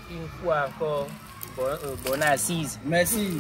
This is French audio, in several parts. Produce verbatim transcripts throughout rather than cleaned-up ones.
une fois encore, bon, euh, bonne assise. Merci.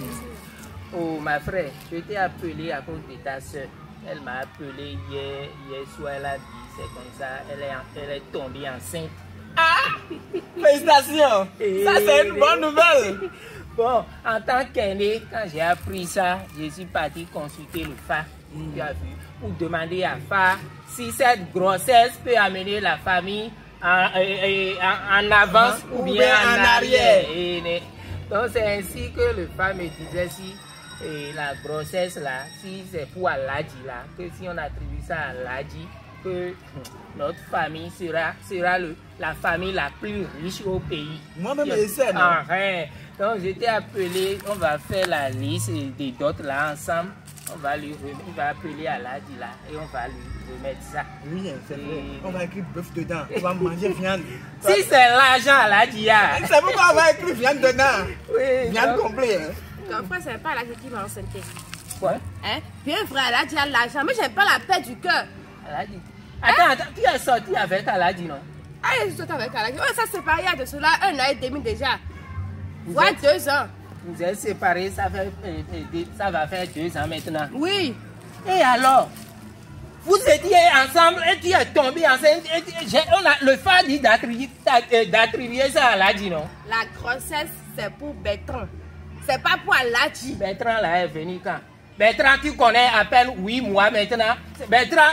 Oh, ma frère, je t'ai appelé à cause de ta soeur. Elle m'a appelé hier, hier soir, elle a dit, c'est comme ça, elle est, elle est tombée enceinte. Ah! Félicitations! Et ça, c'est une bonne nouvelle! Bon, en tant qu'aîné, quand j'ai appris ça, je suis parti consulter le F A, mm. tu as vu, pour demander à F A si cette grossesse peut amener la famille en, en, en avance ou, ou bien, bien en, en arrière. arrière. Et, donc, c'est ainsi que le F A me disait si et la grossesse là, si c'est pour Aladji là, que si on attribue ça à Aladji, que notre famille sera, sera le, la famille la plus riche au pays. Moi-même, je sais, non? Enfin, donc, je t'ai appelé, on va faire la liste des dots là ensemble. On va lui on va appeler Aladji là et on va lui remettre ça. Oui, c'est vrai. On va écrire bœuf dedans. On va manger viande. Si c'est l'argent Aladji, c'est pourquoi on va écrire viande dedans. Oui. Viande complète. Hein? Ton frère, c'est pas Aladji qui m'a enceinte. Quoi? Hein? Bien vrai, Aladji a l'argent, mais j'ai pas la paix du cœur. Aladji. Attends, hein? attends, tu es sorti avec Aladji, non? Ah, je suis sorti avec Aladji. On s'est séparés il y a de cela un an et demi déjà. Voire deux ans. Vous êtes séparés, ça, fait, ça va faire deux ans maintenant. Oui. Et alors? Vous étiez ensemble et tu es tombé enceinte. Et tu, on a, le F A dit d'attribuer ça à Aladji, non? La grossesse, c'est pour Bertrand. C'est pas pour Aladji. Bertrand là est venu quand? Bertrand, tu connais à peine huit mois maintenant. Bertrand,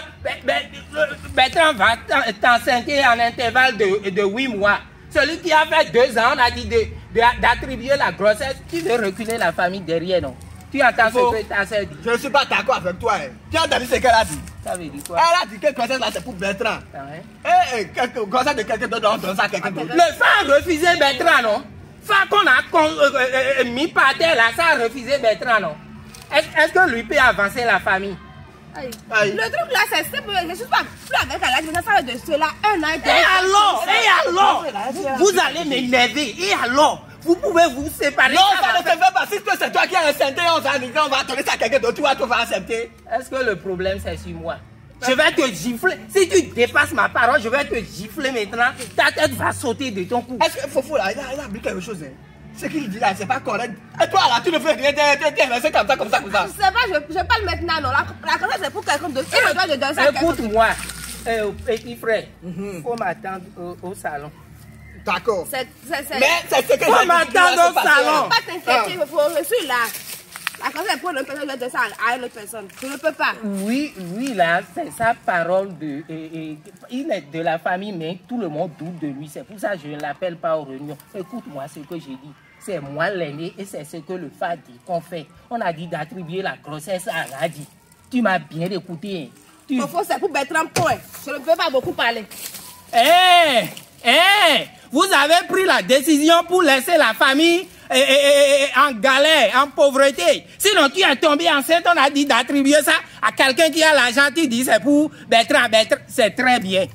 Bertrand va t'enceinte en intervalle de, de huit mois. Celui qui a fait deux ans, on a dit d'attribuer la grossesse. Tu veux reculer la famille derrière, non? Tu entends ce que ta soeur dit? Je ne suis pas d'accord avec toi. Hein. Tu as entendu ce qu'elle a dit? Ça veut dire quoi? Elle a dit que grossesse là c'est pour Bertrand. Ah ouais? Et, et quelque, grossesse de quelqu'un d'autre, on donne ça à quelqu'un d'autre. Le F A a refusé Bertrand, non? F A qu'on a qu'on, euh, euh, mis par terre là, ça a refusé Bertrand, non? Est-ce est que lui peut avancer la famille? Aïe. Aïe. Le truc là, c'est simple. Je ne suis pas plus avec Aladji, mais ça fait de cela un an et demi. Et alors? Et alors? Vous, vous allez m'énerver. Et alors? Vous pouvez vous séparer. Non, ça, ça ne se fait pas. Si c'est toi qui as enceinte, on va on va donner ça à quelqu'un d'autre. Tu vas te faire accepter. Est-ce que le problème c'est sur moi? Je vais te gifler. Si tu dépasses ma parole, je vais te gifler maintenant. Ta tête va sauter de ton cou. Est-ce que Fofo là, il a, il a oublié quelque chose? Hein? Ce qu'il dit là, c'est pas correct. Et toi là, tu ne fais rien, tu es resté comme ça, comme ça, comme ça. C'est pas, je, je parle maintenant, non. La, la grossesse c'est pour quelqu'un d'autre. Il me doit de donner ça. Écoute-moi, euh, petit frère, il mm-hmm. faut m'attendre au, au salon. D'accord. Mais c'est ce que faut m'attendre au salon. Pas t'inquiéter, ah. Je suis là. La grossesse est pour une personne, je vais donner ça à une autre personne. Je ne peux pas. Oui, oui, là, c'est sa parole de. Et, et, il est de la famille, mais tout le monde doute de lui. C'est pour ça que je ne l'appelle pas aux réunions. Écoute-moi ce que j'ai dit. C'est moi l'aîné et c'est ce que le F A dit qu'on fait. On a dit d'attribuer la grossesse à Aladji. Tu m'as bien écouté. Tu... Il faut c'est pour Bertrand point. Je ne peux pas beaucoup parler. Eh, hey, eh, hey, vous avez pris la décision pour laisser la famille eh, eh, eh, en galère, en pauvreté. Sinon, tu es tombé enceinte, on a dit d'attribuer ça à quelqu'un qui a l'argent. Tu dis c'est pour Bertrand. Bertrand, c'est très bien.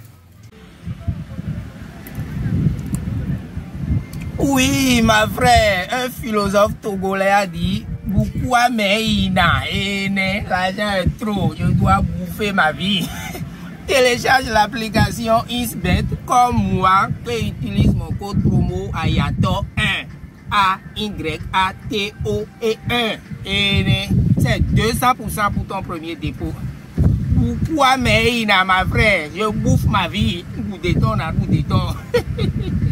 Oui, ma frère, un philosophe togolais a dit beaucoup à meina et l'argent est trop, je dois bouffer ma vie. Télécharge l'application Isbet comme moi qui utilise mon code promo Ayato un. A Y A T O et un. Et c'est deux cents pour cent pour ton premier dépôt. Beaucoup à meina, ma frère, je bouffe ma vie. Bout de ton à bout de ton.